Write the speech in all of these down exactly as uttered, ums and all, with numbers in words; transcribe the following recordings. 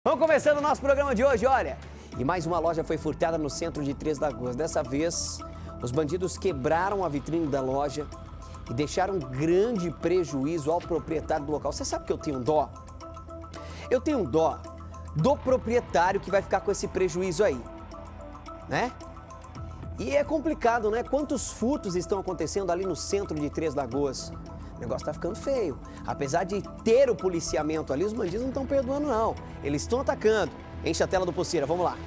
Vamos começando o nosso programa de hoje, olha. E mais uma loja foi furtada no centro de Três Lagoas. Dessa vez, os bandidos quebraram a vitrine da loja e deixaram grande prejuízo ao proprietário do local. Você sabe que eu tenho dó? Eu tenho dó do proprietário que vai ficar com esse prejuízo aí, né? E é complicado, né? Quantos furtos estão acontecendo ali no centro de Três Lagoas? O negócio tá ficando feio. Apesar de ter o policiamento ali, os bandidos não estão perdoando, não. Eles estão atacando. Enche a tela do Pulseira, vamos lá.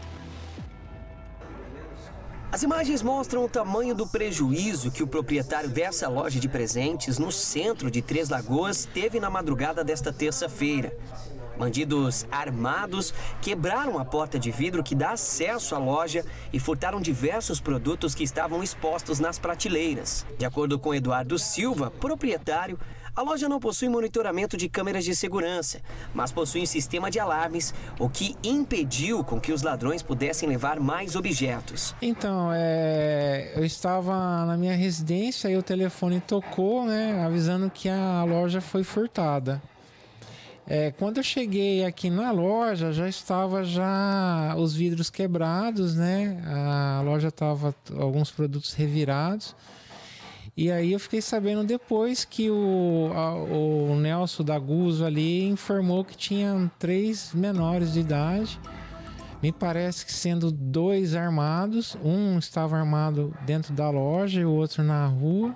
As imagens mostram o tamanho do prejuízo que o proprietário dessa loja de presentes no centro de Três Lagoas teve na madrugada desta terça-feira. Bandidos armados quebraram a porta de vidro que dá acesso à loja e furtaram diversos produtos que estavam expostos nas prateleiras. De acordo com Eduardo Silva, proprietário, a loja não possui monitoramento de câmeras de segurança, mas possui um sistema de alarmes, o que impediu com que os ladrões pudessem levar mais objetos. Então, é, eu estava na minha residência e o telefone tocou, né, avisando que a loja foi furtada. É, quando eu cheguei aqui na loja, já estava já os vidros quebrados, né? A loja estava alguns produtos revirados. E aí eu fiquei sabendo depois que o, a, o Nelson da Guzzo ali informou que tinha três menores de idade. Me parece que sendo dois armados, um estava armado dentro da loja e o outro na rua.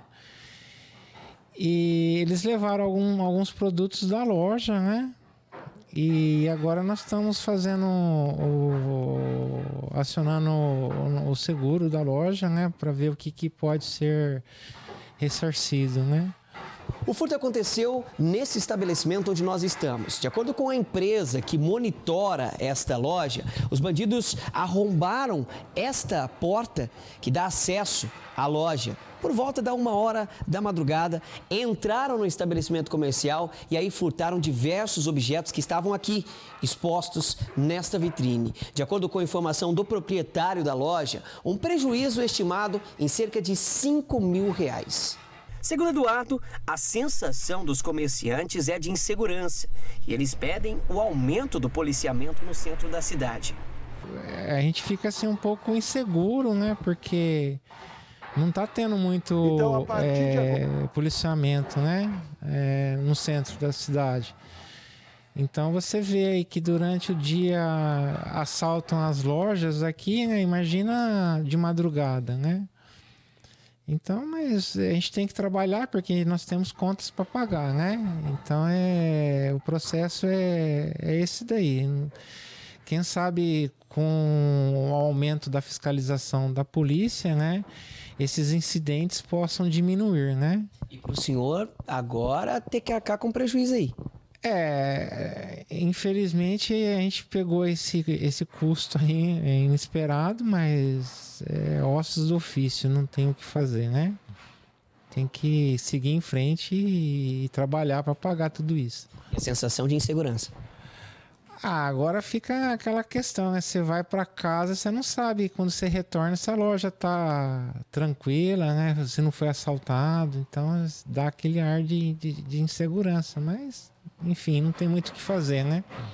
E eles levaram algum, alguns produtos da loja, né? E agora nós estamos fazendo, o, acionando o, o seguro da loja, né? Para ver o que, que pode ser ressarcido, né? O furto aconteceu nesse estabelecimento onde nós estamos. De acordo com a empresa que monitora esta loja, os bandidos arrombaram esta porta que dá acesso à loja. Por volta da uma hora da madrugada, entraram no estabelecimento comercial e aí furtaram diversos objetos que estavam aqui, expostos nesta vitrine. De acordo com a informação do proprietário da loja, um prejuízo estimado em cerca de cinco mil reais. Segundo Eduardo, a sensação dos comerciantes é de insegurança e eles pedem o aumento do policiamento no centro da cidade. A gente fica assim um pouco inseguro, né? Porque não está tendo muito então, é, de... policiamento, né? É, no centro da cidade. Então você vê aí que durante o dia assaltam as lojas aqui, né? Imagina de madrugada, né? Então, mas a gente tem que trabalhar porque nós temos contas para pagar, né? Então, é, o processo é, é esse daí. Quem sabe com o aumento da fiscalização da polícia, né? Esses incidentes possam diminuir, né? E para o senhor agora ter que arcar com prejuízo aí. É, infelizmente a gente pegou esse, esse custo aí inesperado, mas é ossos do ofício, não tem o que fazer, né? Tem que seguir em frente e, e trabalhar para pagar tudo isso. E a sensação de insegurança? Ah, agora fica aquela questão, né? Você vai para casa, você não sabe quando você retorna se a loja tá tranquila, né? Você não foi assaltado, então dá aquele ar de, de, de insegurança, mas enfim, não tem muito o que fazer, né?